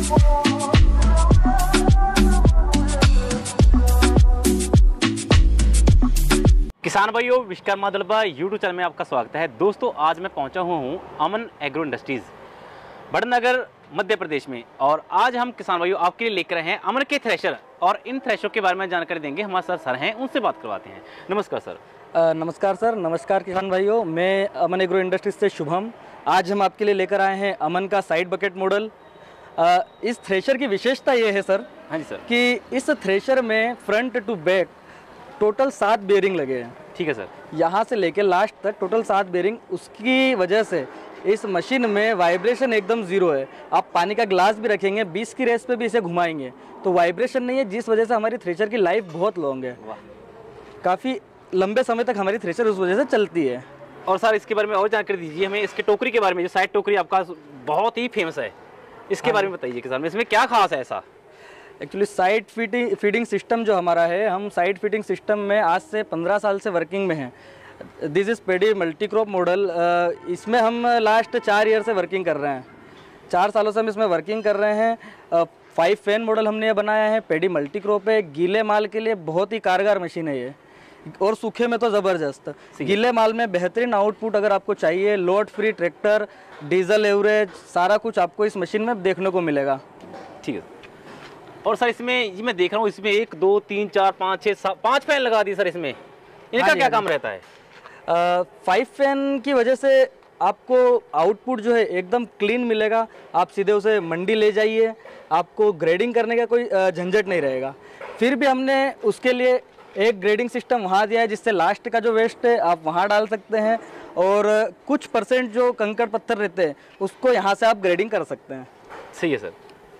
किसान भाइयों, Vishwakarma दलबा YouTube channel में आपका स्वागत है। दोस्तों, आज मैं पहुंचा हुआ हूं अमन एग्रो इंडस्ट्रीज़ बड़नगर मध्य प्रदेश में, और आज हम किसान भाइयों आपके लिए लेकर आए हैं अमन के थ्रेशर, और इन थ्रेशर के बारे में जानकारी देंगे। हमारे सर हैं, उनसे बात करवाते हैं। नमस्कार सर। नमस्कार सर, नमस्कार किसान भाइयों। मैं अमन एग्रो इंडस्ट्रीज से शुभम। आज हम आपके लिए लेकर आए हैं अमन का साइड बकेट मॉडल। इस थ्रेशर की विशेषता ये है सर, हाँ जी सर, कि इस थ्रेशर में front to back total 7 bearing लगे हैं। ठीक है सर। यहाँ से लेकर लास्ट तक टोटल 7 बेयरिंग। उसकी वजह से इस मशीन में वाइब्रेशन एकदम ज़ीरो है। आप पानी का ग्लास भी रखेंगे, 20 की रेस पे भी इसे घुमाएंगे तो वाइब्रेशन नहीं है, जिस वजह से हमारी थ्रेशर की लाइफ बहुत लॉन्ग है। काफ़ी लंबे समय तक हमारी थ्रेशर उस वजह से चलती है। और सर, इसके बारे में और जानकारी दीजिए हमें। इसके टोकरी के बारे में, जो साइड टोकरी आपका बहुत ही फेमस है, इसके बारे में बताइए किसान में, इसमें क्या खास है ऐसा? एक्चुअली साइड फीडिंग सिस्टम जो हमारा है, हम साइड फीडिंग सिस्टम में आज से 15 साल से वर्किंग में हैं। This is paddy multi crop model. इसमें हम लास्ट 4 ईयर से वर्किंग कर रहे हैं। 4 सालों से हम इसमें वर्किंग कर रहे हैं। 5 फैन मॉडल हमने ये बनाया है। पेडी मल्टी क्रॉप है। गीले माल के लिए बहुत ही कारगर मशीन है ये, और सूखे में तो ज़बरदस्त। गीले माल में बेहतरीन आउटपुट अगर आपको चाहिए, load free tractor, diesel average, सारा कुछ आपको इस मशीन में देखने को मिलेगा। ठीक है। और सर, इसमें ये मैं देख रहा हूँ, इसमें 1 2 3 4 5 6 7 5 फैन लगा दिए सर। इसमें इनका क्या काम रहता है? 5 फैन की वजह से आपको आउटपुट जो है एकदम क्लीन मिलेगा। आप सीधे उसे मंडी ले जाइए, आपको ग्रेडिंग करने का कोई झंझट नहीं रहेगा। फिर भी हमने उसके लिए एक ग्रेडिंग सिस्टम वहाँ दिया है, जिससे लास्ट का जो वेस्ट है आप वहाँ डाल सकते हैं, और कुछ परसेंट जो कंकड़ पत्थर रहते हैं उसको यहाँ से आप ग्रेडिंग कर सकते हैं। सही है सर।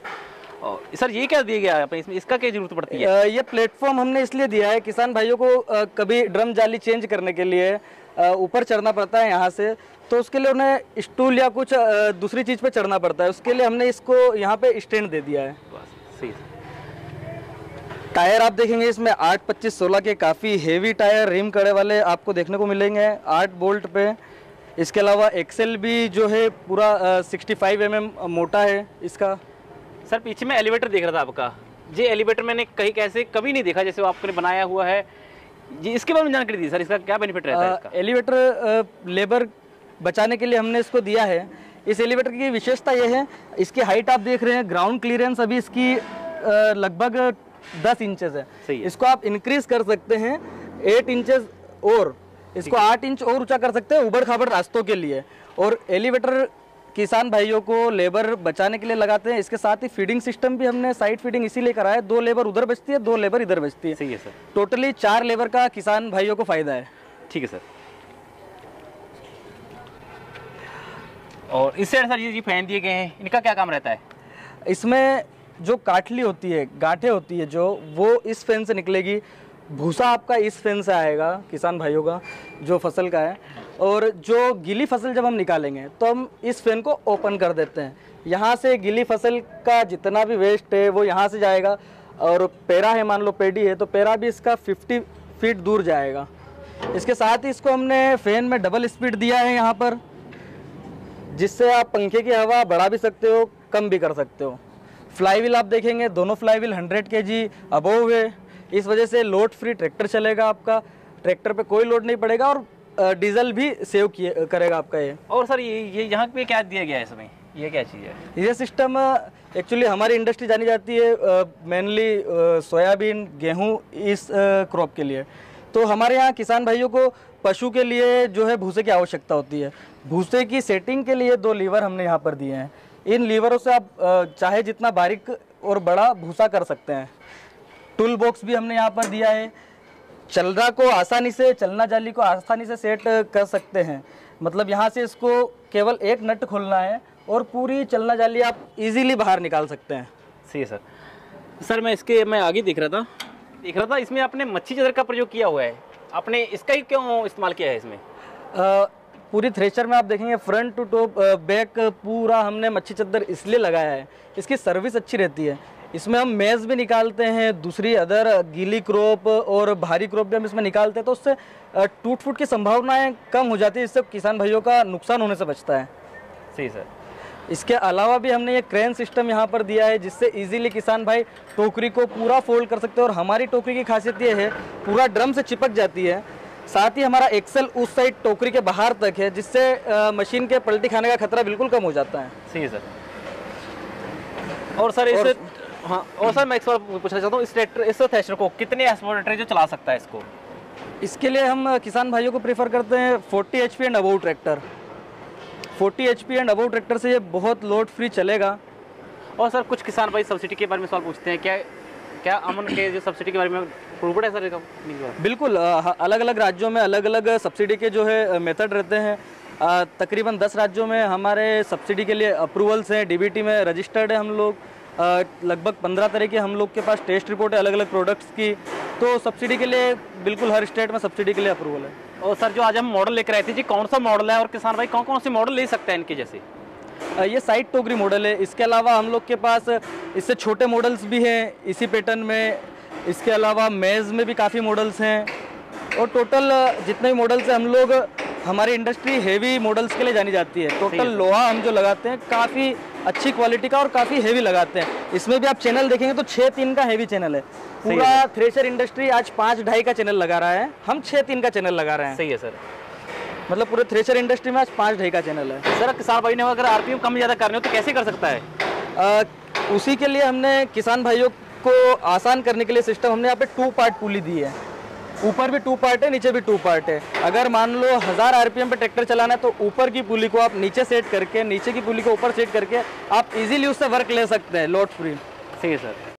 और सर, ये क्या दिया गया है इसमें, इसका क्या जरूरत पड़ती है? ये प्लेटफॉर्म हमने इसलिए दिया है, किसान भाइयों को कभी ड्रम जाली चेंज करने के लिए ऊपर चढ़ना पड़ता है यहाँ से, तो उसके लिए उन्हें स्टूल या कुछ दूसरी चीज़ पे चढ़ना पड़ता है। उसके लिए हमने इसको यहाँ पे स्टैंड दे दिया है। सही है। टायर आप देखेंगे इसमें 8 25 16 के काफ़ी हेवी टायर, रिम कड़े वाले आपको देखने को मिलेंगे 8 बोल्ट पे। इसके अलावा एक्सेल भी जो है पूरा 65 mm मोटा है इसका। सर, पीछे में एलिवेटर देख रहा था आपका। ये एलिवेटर मैंने कहीं कैसे कभी नहीं देखा जैसे आपने बनाया हुआ है। जी, इसके बारे में जानकारी दी सर, इसका क्या बेनिफिट रहता है इसका? एलिवेटर लेबर बचाने के लिए हमने इसको दिया है। इस एलिवेटर की विशेषता ये है, इसकी हाइट आप देख रहे हैं, ग्राउंड क्लियरेंस अभी इसकी लगभग 10 इंचेस है। इसको आप इंक्रीज कर सकते हैं 8 इंचेस, और इसको 8 इंच और ऊंचा कर सकते हैं उबड़ खाबड़ रास्तों के लिए। और एलिवेटर किसान भाइयों को लेबर बचाने के लिए लगाते हैं। इसके साथ ही फीडिंग सिस्टम भी हमने साइड फीडिंग इसीलिए कराया, 2 लेबर उधर बचती है, 2 लेबर इधर बचती है। सही है सर। टोटली 4 लेबर का किसान भाइयों को फायदा है। ठीक है सर। और इससे सर, ये फैन दिए गए हैं, इनका क्या काम रहता है? इसमें जो काटली होती है, गांठें होती है जो, वो इस फैन से निकलेगी। भूसा आपका इस फैन से आएगा किसान भाइयों का, जो फसल का है। और जो गीली फसल जब हम निकालेंगे तो हम इस फैन को ओपन कर देते हैं। यहाँ से गीली फसल का जितना भी वेस्ट है वो यहाँ से जाएगा। और पेरा है, मान लो पेडी है, तो पेरा भी इसका 50 फीट दूर जाएगा। इसके साथ ही इसको हमने फैन में डबल स्पीड दिया है यहाँ पर, जिससे आप पंखे की हवा बढ़ा भी सकते हो, कम भी कर सकते हो। फ्लाईव्हील आप देखेंगे, दोनों फ्लाईव्हील 100 kg अबोव है। इस वजह से लोड फ्री ट्रैक्टर चलेगा आपका, ट्रैक्टर पे कोई लोड नहीं पड़ेगा, और डीजल भी सेव करेगा आपका ये। और सर, ये यहाँ पे क्या दिया गया है इसमें, ये क्या चीज़ है? ये सिस्टम एक्चुअली हमारी इंडस्ट्री जानी जाती है मेनली सोयाबीन, गेहूँ, इस क्रॉप के लिए। तो हमारे यहाँ किसान भाइयों को पशु के लिए जो है भूसे की आवश्यकता होती है। भूसे की सेटिंग के लिए 2 लीवर हमने यहाँ पर दिए हैं। इन लीवरों से आप चाहे जितना बारीक और बड़ा भूसा कर सकते हैं। टूल बॉक्स भी हमने यहाँ पर दिया है। चलना को आसानी से, चलना जाली को आसानी से सेट कर सकते हैं। मतलब यहाँ से इसको केवल एक नट खोलना है और पूरी चलना जाली आप इजीली बाहर निकाल सकते हैं। सही है सर। सर, मैं आगे देख रहा था इसमें आपने मच्छी चादर का प्रयोग किया हुआ है। आपने इसका ही क्यों इस्तेमाल किया है इसमें? पूरी थ्रेशर में आप देखेंगे फ्रंट टू टॉप बैक पूरा हमने मच्छी चादर इसलिए लगाया है, इसकी सर्विस अच्छी रहती है। इसमें हम मेज भी निकालते हैं, दूसरी अदर गीली क्रॉप और भारी क्रॉप भी हम इसमें निकालते हैं, तो उससे टूट फूट की संभावनाएं कम हो जाती है। इससे किसान भाइयों का नुकसान होने से बचता है। सही सर। इसके अलावा भी हमने ये क्रेन सिस्टम यहाँ पर दिया है, जिससे इजीली किसान भाई टोकरी को पूरा फोल्ड कर सकते हैं। और हमारी टोकरी की खासियत ये है, पूरा ड्रम से चिपक जाती है। साथ ही हमारा एक्सेल उस साइड टोकरी के बाहर तक है, जिससे मशीन के पलटी खाने का खतरा बिल्कुल कम हो जाता है। सही है सर। और सर इस हाँ, और सर मैं एक सवाल पूछना चाहता हूँ, इस थ्रेशर को कितने एक्सपोर्टर जो चला सकता है इसको? इसके लिए हम किसान भाइयों को प्रेफर करते हैं 40 HP and above tractor. 40 HP and above tractor से ये बहुत लोड फ्री चलेगा। और सर कुछ किसान भाई सब्सिडी के बारे में सवाल पूछते हैं, क्या अमन के जो सब्सिडी के बारे में प्रूव्ड है सर? बिल्कुल, अलग अलग राज्यों में अलग अलग सब्सिडी के जो है मेथड रहते हैं। तकरीबन 10 राज्यों में हमारे सब्सिडी के लिए अप्रूवल्स हैं। DBT में रजिस्टर्ड है हम लोग। लगभग 15 तरह के हम लोग के पास टेस्ट रिपोर्ट है अलग अलग प्रोडक्ट्स की। तो सब्सिडी के लिए बिल्कुल हर स्टेट में सब्सिडी के लिए अप्रूवल है। और सर जो आज हम मॉडल लेकर आए थे जी, कौन सा मॉडल है और किसान भाई कौन कौन से मॉडल ले सकते हैं इनके जैसे? ये साइड टोकरी मॉडल है। इसके अलावा हम लोग के पास इससे छोटे मॉडल्स भी हैं इसी पैटर्न में। इसके अलावा मेज़ में भी काफ़ी मॉडल्स हैं। और टोटल जितने भी मॉडल्स हैं, हम लोग, हमारी इंडस्ट्री हेवी मॉडल्स के लिए जानी जाती है। टोटल लोहा हम जो लगाते हैं काफ़ी अच्छी क्वालिटी का और काफ़ी हेवी लगाते हैं। इसमें भी आप चैनल देखेंगे तो 6-3 का हेवी चैनल है। पूरा थ्रेशर इंडस्ट्री आज 5-2.5 का चैनल लगा रहा है, हम 6-3 का चैनल लगा रहे हैं। सही है सर। मतलब पूरे थ्रेशर इंडस्ट्री में आज 5-2.5 का चैनल है। सर किसान भाई ने अगर RPM कम ज़्यादा करने हो तो कैसे कर सकता है? उसी के लिए हमने किसान भाइयों को आसान करने के लिए सिस्टम, हमने यहाँ पे 2 पार्ट पुली दी है। ऊपर भी 2 पार्ट है, नीचे भी 2 पार्ट है। अगर मान लो 1000 RPM पे ट्रैक्टर चलाना है तो ऊपर की पुली को आप नीचे सेट करके, नीचे की पुली को ऊपर सेट करके आप इजीली उससे वर्क ले सकते हैं लोड फ्री। सही है सर।